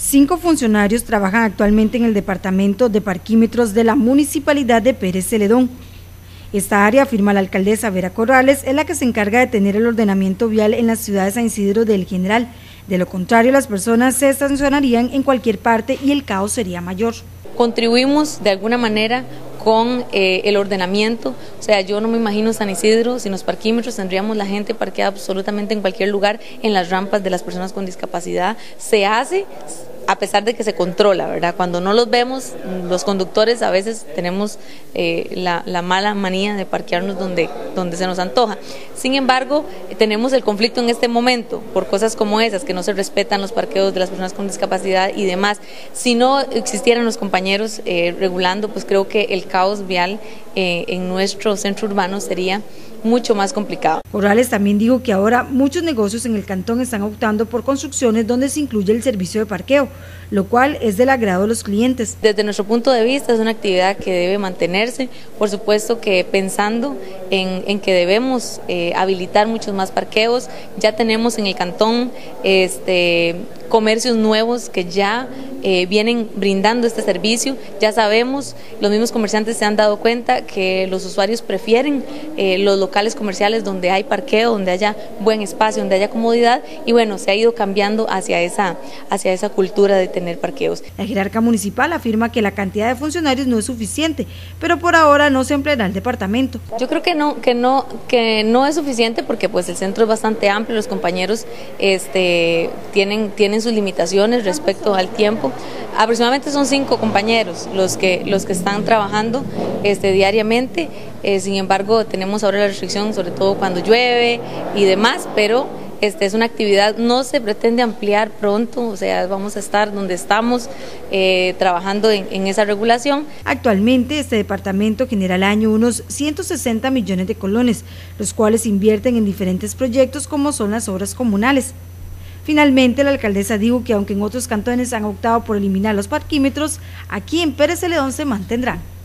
5 funcionarios trabajan actualmente en el departamento de parquímetros de la municipalidad de Pérez Celedón. Esta área, afirma la alcaldesa Vera Corrales, es la que se encarga de tener el ordenamiento vial en la ciudad de San Isidro del General. De lo contrario, las personas se estacionarían en cualquier parte y el caos sería mayor. Contribuimos de alguna manera con el ordenamiento, o sea, yo no me imagino San Isidro sin los parquímetros, tendríamos la gente parqueada absolutamente en cualquier lugar, en las rampas de las personas con discapacidad. Se hace a pesar de que se controla, ¿verdad? Cuando no los vemos, los conductores a veces tenemos la mala manía de parquearnos donde se nos antoja. Sin embargo, tenemos el conflicto en este momento por cosas como esas, que no se respetan los parqueos de las personas con discapacidad y demás. Si no existieran los compañeros regulando, pues creo que el caos vial en nuestro centro urbano sería mucho más complicado. Corrales también dijo que ahora muchos negocios en el cantón están optando por construcciones donde se incluye el servicio de parqueo, lo cual es del agrado de los clientes. Desde nuestro punto de vista es una actividad que debe mantenerse, por supuesto que pensando en que debemos habilitar muchos más parqueos. Ya tenemos en el cantón comercios nuevos que ya vienen brindando este servicio. Ya sabemos, los mismos comerciantes se han dado cuenta que los usuarios prefieren los locales comerciales donde hay parqueo, donde haya buen espacio, donde haya comodidad, y bueno, se ha ido cambiando hacia esa cultura de tener parqueos. La jerarca municipal afirma que la cantidad de funcionarios no es suficiente, pero por ahora no se empleará el departamento. Yo creo que no es suficiente porque pues el centro es bastante amplio, los compañeros tienen sus limitaciones respecto al tiempo. Aproximadamente son 5 compañeros los que están trabajando diariamente. Sin embargo, tenemos ahora la restricción, sobre todo cuando llueve y demás, pero es una actividad, no se pretende ampliar pronto, o sea, vamos a estar donde estamos trabajando en esa regulación. Actualmente este departamento genera al año unos 160 millones de colones, los cuales invierten en diferentes proyectos como son las obras comunales. Finalmente, la alcaldesa dijo que aunque en otros cantones han optado por eliminar los parquímetros, aquí en Pérez Celedón se mantendrán.